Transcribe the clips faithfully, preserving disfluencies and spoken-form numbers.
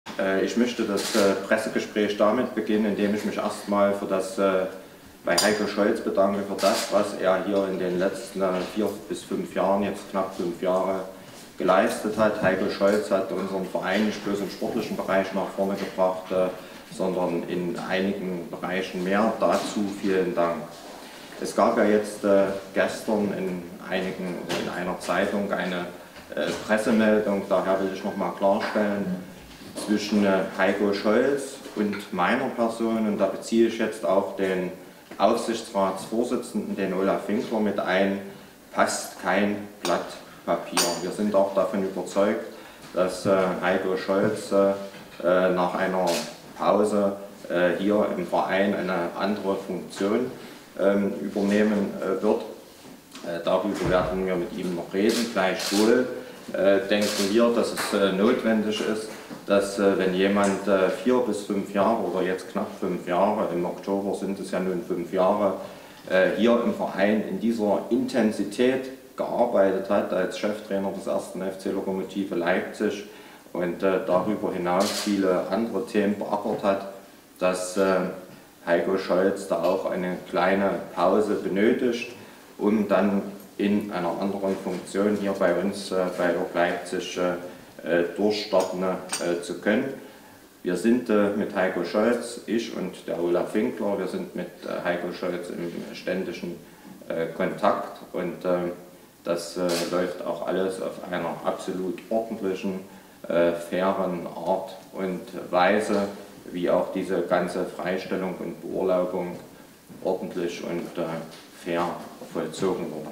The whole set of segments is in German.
Ich möchte das Pressegespräch damit beginnen, indem ich mich erstmal für das, bei Heiko Scholz bedanke für das, was er hier in den letzten vier bis fünf Jahren, jetzt knapp fünf Jahre, geleistet hat. Heiko Scholz hat unseren Verein nicht bloß im sportlichen Bereich nach vorne gebracht, sondern in einigen Bereichen mehr. Dazu vielen Dank. Es gab ja jetzt äh, gestern in, einigen, in einer Zeitung eine äh, Pressemeldung, daher will ich nochmal klarstellen, zwischen äh, Heiko Scholz und meiner Person, und da beziehe ich jetzt auch den Aufsichtsratsvorsitzenden, den Olaf Winkler, mit ein, passt kein Blatt Papier. Wir sind auch davon überzeugt, dass äh, Heiko Scholz äh, nach einer Pause äh, hier im Verein eine andere Funktion ähm, übernehmen äh, wird. Äh, darüber werden wir mit ihm noch reden. Gleichwohl äh, denken wir, dass es äh, notwendig ist, dass äh, wenn jemand äh, vier bis fünf Jahre oder jetzt knapp fünf Jahre, im Oktober sind es ja nun fünf Jahre, äh, hier im Verein in dieser Intensität gearbeitet hat als Cheftrainer des ersten F C Lokomotive Leipzig und äh, darüber hinaus viele andere Themen beackert hat, dass äh, Heiko Scholz da auch eine kleine Pause benötigt, um dann in einer anderen Funktion hier bei uns äh, bei Lok Leipzig äh, durchstarten äh, zu können. Wir sind äh, mit Heiko Scholz, ich und der Olaf Winkler, wir sind mit äh, Heiko Scholz im ständigen äh, Kontakt und äh, das äh, läuft auch alles auf einer absolut ordentlichen, äh, fairen Art und Weise, wie auch diese ganze Freistellung und Beurlaubung ordentlich und äh, fair vollzogen wurde.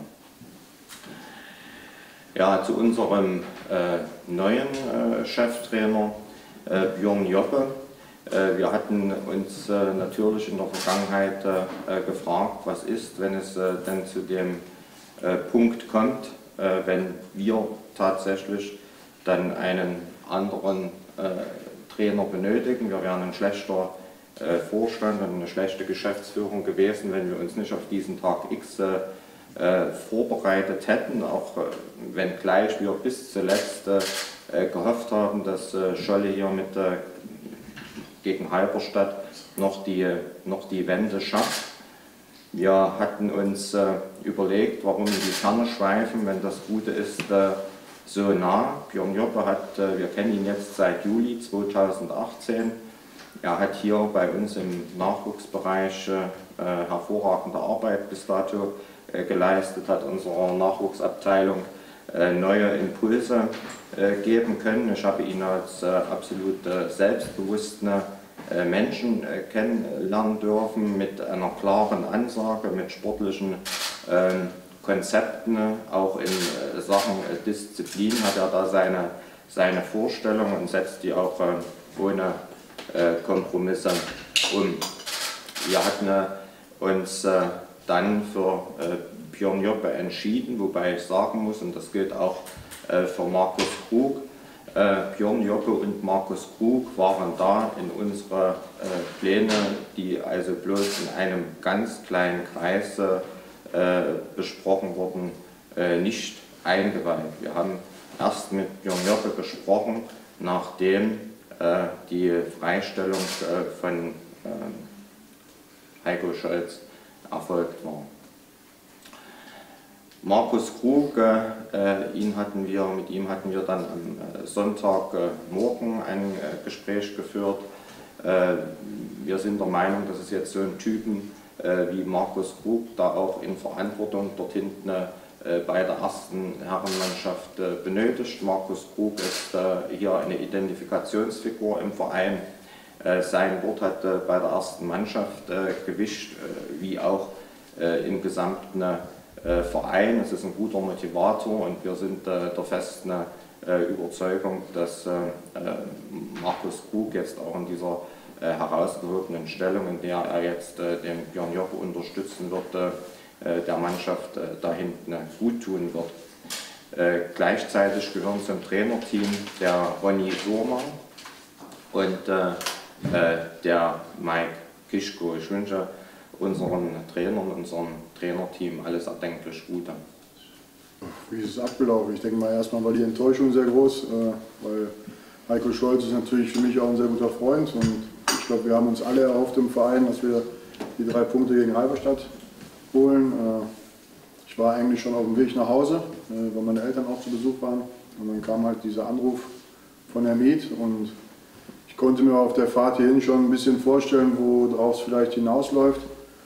Ja, zu unserem äh, neuen äh, Cheftrainer äh, Björn Joppe. Äh, wir hatten uns äh, natürlich in der Vergangenheit äh, gefragt, was ist, wenn es äh, denn zu dem äh, Punkt kommt, äh, wenn wir tatsächlich dann einen anderen äh, Trainer benötigen. Wir wären ein schlechter äh, Vorstand und eine schlechte Geschäftsführung gewesen, wenn wir uns nicht auf diesen Tag X äh, äh, vorbereitet hätten, auch äh, wenngleich wir bis zuletzt äh, gehofft haben, dass äh, Scholle hier mit äh, gegen Halberstadt noch die, noch die Wende schafft. Wir hatten uns äh, überlegt, warum in die Ferne schweifen, wenn das Gute ist, äh, so nah. Björn Joppe hat, äh, wir kennen ihn jetzt seit Juli zweitausendachtzehn. Er hat hier bei uns im Nachwuchsbereich äh, hervorragende Arbeit bis dato äh, geleistet, hat unserer Nachwuchsabteilung äh, neue Impulse äh, geben können. Ich habe ihn als äh, absolut äh, selbstbewussten äh, Menschen äh, kennenlernen dürfen, mit einer klaren Ansage, mit sportlichen äh, Konzepten, auch in äh, Sachen äh, Disziplin hat er da seine, seine Vorstellungen und setzt die auch äh, ohne äh, Kompromisse um. Wir hatten äh, uns äh, dann für äh, Björn Joppe entschieden, wobei ich sagen muss, und das gilt auch äh, für Markus Krug, äh, Björn Joppe und Markus Krug waren da in unsere äh, Pläne, die also bloß in einem ganz kleinen Kreis äh, Äh, besprochen wurden, äh, nicht eingeweiht. Wir haben erst mit Björn Joppe gesprochen, nachdem äh, die Freistellung äh, von äh, Heiko Scholz erfolgt war. Markus Krug, äh, ihn hatten wir, mit ihm hatten wir dann am äh, Sonntagmorgen ein äh, Gespräch geführt. Äh, wir sind der Meinung, dass es jetzt so einen Typen wie Markus Krug da auch in Verantwortung dort hinten äh, bei der ersten Herrenmannschaft äh, benötigt. Markus Krug ist äh, hier eine Identifikationsfigur im Verein. Äh, sein Wort hat äh, bei der ersten Mannschaft äh, gewischt, äh, wie auch äh, im gesamten äh, Verein. Es ist ein guter Motivator und wir sind äh, der festen äh, Überzeugung, dass äh, Markus Krug jetzt auch in dieser Äh, herausgehobenen Stellung, in der er jetzt äh, den Björn Joppe unterstützen wird, äh, der Mannschaft äh, da hinten äh, gut tun wird. Äh, gleichzeitig gehören zum Trainerteam der Ronny Surmann und äh, äh, der Mike Kischko. Ich wünsche unseren Trainern, unserem Trainerteam alles erdenklich Gute. Wie ist es abgelaufen? Ich denke mal, erstmal war die Enttäuschung sehr groß, äh, weil Heiko Scholz ist natürlich für mich auch ein sehr guter Freund und ich glaube, wir haben uns alle erhofft im Verein, dass wir die drei Punkte gegen Halberstadt holen. Ich war eigentlich schon auf dem Weg nach Hause, weil meine Eltern auch zu Besuch waren und dann kam halt dieser Anruf von Herrn Mieth und ich konnte mir auf der Fahrt hierhin schon ein bisschen vorstellen, worauf es vielleicht hinausläuft.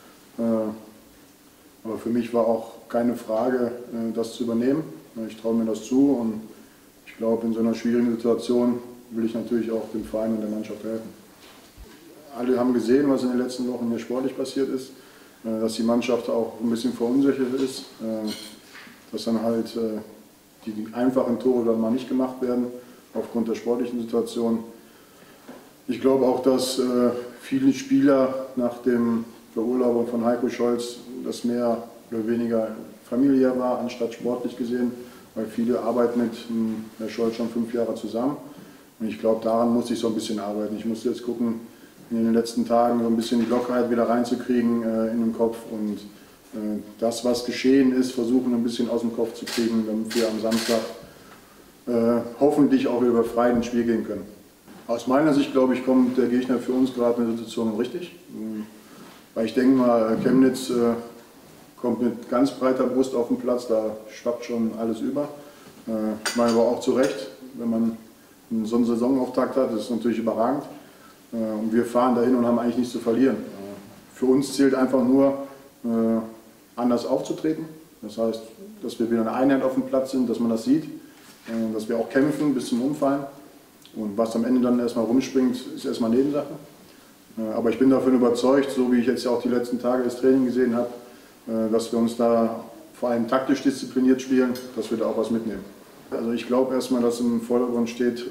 Aber für mich war auch keine Frage, das zu übernehmen. Ich traue mir das zu und ich glaube, in so einer schwierigen Situation will ich natürlich auch dem Verein und der Mannschaft helfen. Alle haben gesehen, was in den letzten Wochen hier sportlich passiert ist, dass die Mannschaft auch ein bisschen verunsichert ist, dass dann halt die einfachen Tore dann mal nicht gemacht werden aufgrund der sportlichen Situation. Ich glaube auch, dass viele Spieler nach dem Beurlaubung von Heiko Scholz das mehr oder weniger familiär war, anstatt sportlich gesehen, weil viele arbeiten mit Herrn Scholz schon fünf Jahre zusammen. Und ich glaube, daran muss ich so ein bisschen arbeiten. Ich muss jetzt gucken, in den letzten Tagen so ein bisschen die Lockerheit wieder reinzukriegen äh, in den Kopf und äh, das, was geschehen ist, versuchen ein bisschen aus dem Kopf zu kriegen, damit wir am Samstag äh, hoffentlich auch wieder befreit ins Spiel gehen können. Aus meiner Sicht, glaube ich, kommt der Gegner für uns gerade in der Situation richtig. Weil ich denke mal, Chemnitz äh, kommt mit ganz breiter Brust auf den Platz, da schwappt schon alles über. Äh, ich meine aber auch zu Recht, wenn man so einen Saisonauftakt hat, das ist natürlich überragend. Äh, und wir fahren dahin und haben eigentlich nichts zu verlieren. Äh, für uns zählt einfach nur, äh, anders aufzutreten. Das heißt, dass wir wieder eine Einheit auf dem Platz sind, dass man das sieht, äh, dass wir auch kämpfen bis zum Umfallen. Und was am Ende dann erstmal rumspringt, ist erstmal Nebensache. Aber ich bin davon überzeugt, so wie ich jetzt ja auch die letzten Tage das Training gesehen habe, dass wir uns da vor allem taktisch diszipliniert spielen, dass wir da auch was mitnehmen. Also ich glaube erstmal, dass im Vordergrund steht,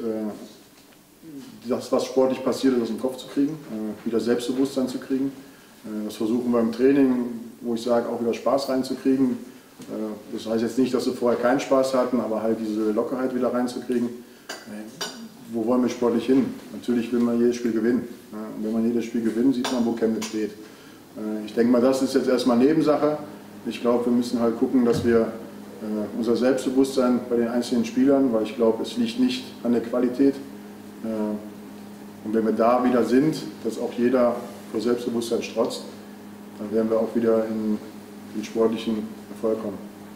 das, was sportlich passiert ist, aus dem Kopf zu kriegen, wieder Selbstbewusstsein zu kriegen. Das versuchen wir im Training, wo ich sage, auch wieder Spaß reinzukriegen. Das heißt jetzt nicht, dass wir vorher keinen Spaß hatten, aber halt diese Lockerheit wieder reinzukriegen. Wo wollen wir sportlich hin? Natürlich will man jedes Spiel gewinnen. Und wenn man jedes Spiel gewinnt, sieht man, wo Chemnitz steht. Ich denke mal, das ist jetzt erstmal Nebensache. Ich glaube, wir müssen halt gucken, dass wir unser Selbstbewusstsein bei den einzelnen Spielern, weil ich glaube, es liegt nicht an der Qualität. Und wenn wir da wieder sind, dass auch jeder vor Selbstbewusstsein strotzt, dann werden wir auch wieder in den sportlichen Erfolg kommen.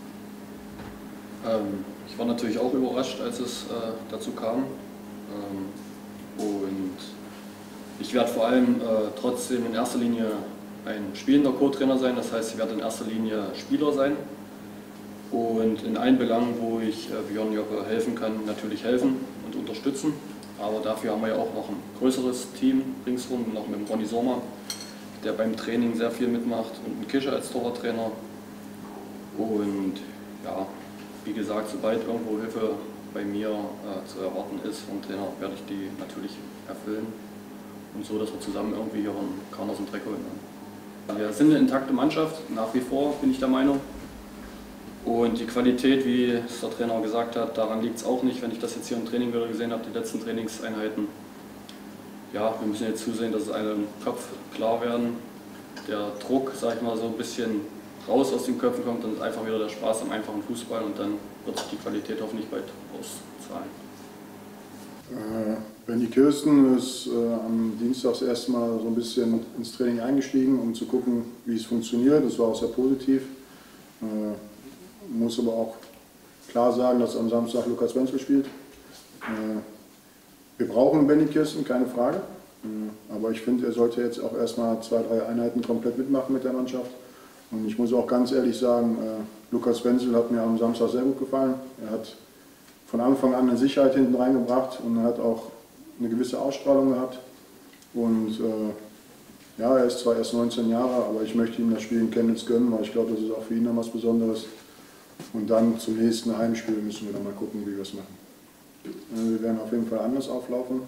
Ähm, ich war natürlich auch überrascht, als es äh, dazu kam. Ähm, und ich werde vor allem äh, trotzdem in erster Linie ein spielender Co-Trainer sein, das heißt, ich werde in erster Linie Spieler sein und in allen Belangen, wo ich äh, Björn Joppe helfen kann, natürlich helfen und unterstützen. Aber dafür haben wir ja auch noch ein größeres Team ringsherum, noch mit dem Ronny Sommer, der beim Training sehr viel mitmacht, und einen Kischer als Torwarttrainer. Und ja, wie gesagt, sobald irgendwo Hilfe bei mir äh, zu erwarten ist vom Trainer, werde ich die natürlich erfüllen. Und so, dass wir zusammen irgendwie hier einen Kahn aus dem Dreck holen. Wir sind eine intakte Mannschaft, nach wie vor, bin ich der Meinung. Und die Qualität, wie es der Trainer gesagt hat, daran liegt es auch nicht, wenn ich das jetzt hier im Training wieder gesehen habe, die letzten Trainingseinheiten. Ja, wir müssen jetzt zusehen, dass es einem Kopf klar werden, der Druck, sag ich mal, so ein bisschen raus aus den Köpfen kommt, dann ist einfach wieder der Spaß am einfachen Fußball und dann wird sich die Qualität hoffentlich bald auszahlen. Äh, Benny Kirsten ist äh, am Dienstag das erste Mal so ein bisschen ins Training eingestiegen, um zu gucken, wie es funktioniert. Das war auch sehr positiv. Äh, muss aber auch klar sagen, dass am Samstag Lukas Wenzel spielt. Äh, wir brauchen Benny Kirsten, keine Frage. Äh, aber ich finde, er sollte jetzt auch erstmal zwei, drei Einheiten komplett mitmachen mit der Mannschaft. Und ich muss auch ganz ehrlich sagen, äh, Lukas Wenzel hat mir am Samstag sehr gut gefallen. Er hat von Anfang an eine Sicherheit hinten reingebracht und er hat auch eine gewisse Ausstrahlung gehabt. Und äh, ja, er ist zwar erst neunzehn Jahre, aber ich möchte ihm das Spiel in Chemnitz gönnen, weil ich glaube, das ist auch für ihn dann was Besonderes. Und dann zum nächsten Heimspiel müssen wir dann mal gucken, wie wir es machen. Äh, wir werden auf jeden Fall anders auflaufen.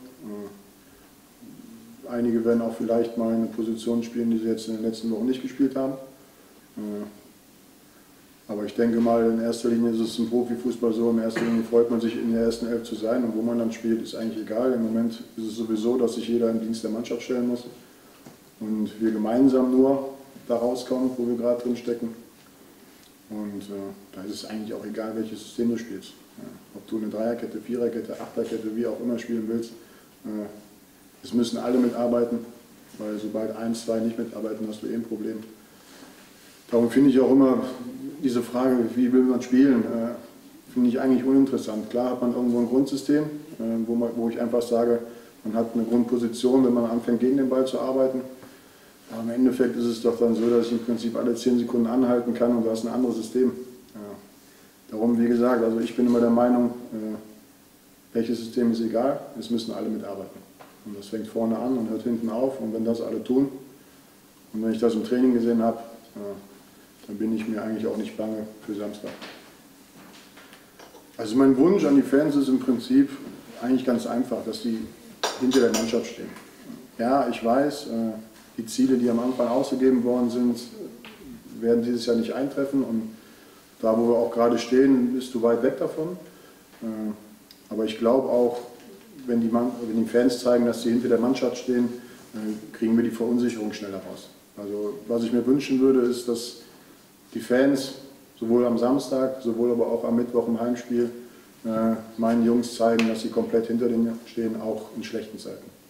Äh, einige werden auch vielleicht mal eine Position spielen, die sie jetzt in den letzten Wochen nicht gespielt haben. Aber ich denke mal, in erster Linie ist es im Profifußball so, in erster Linie freut man sich, in der ersten Elf zu sein und wo man dann spielt, ist eigentlich egal. Im Moment ist es sowieso, dass sich jeder im Dienst der Mannschaft stellen muss und wir gemeinsam nur da rauskommen, wo wir gerade drin stecken. Und äh, da ist es eigentlich auch egal, welches System du spielst. Ja, ob du eine Dreierkette, Viererkette, Achterkette, wie auch immer spielen willst. Äh, es müssen alle mitarbeiten, weil sobald eins, zwei nicht mitarbeiten, hast du eh ein Problem. Darum finde ich auch immer diese Frage, wie will man spielen, äh, finde ich eigentlich uninteressant. Klar hat man irgendwo ein Grundsystem, äh, wo, man, wo ich einfach sage, man hat eine Grundposition, wenn man anfängt gegen den Ball zu arbeiten. Aber im Endeffekt ist es doch dann so, dass ich im Prinzip alle zehn Sekunden anhalten kann und du hast ein anderes System. Ja. Darum, wie gesagt, also ich bin immer der Meinung, äh, welches System ist egal, es müssen alle mitarbeiten. Und das fängt vorne an und hört hinten auf, und wenn das alle tun, und wenn ich das im Training gesehen habe, äh, dann bin ich mir eigentlich auch nicht bange für Samstag. Also mein Wunsch an die Fans ist im Prinzip eigentlich ganz einfach, dass die hinter der Mannschaft stehen. Ja, ich weiß, äh, die Ziele, die am Anfang ausgegeben worden sind, werden dieses Jahr nicht eintreffen, und da, wo wir auch gerade stehen, bist du weit weg davon. Aber ich glaube auch, wenn die, Mann, wenn die Fans zeigen, dass sie hinter der Mannschaft stehen, kriegen wir die Verunsicherung schneller raus. Also was ich mir wünschen würde, ist, dass die Fans sowohl am Samstag, sowohl aber auch am Mittwoch im Heimspiel meinen Jungs zeigen, dass sie komplett hinter denen stehen, auch in schlechten Zeiten.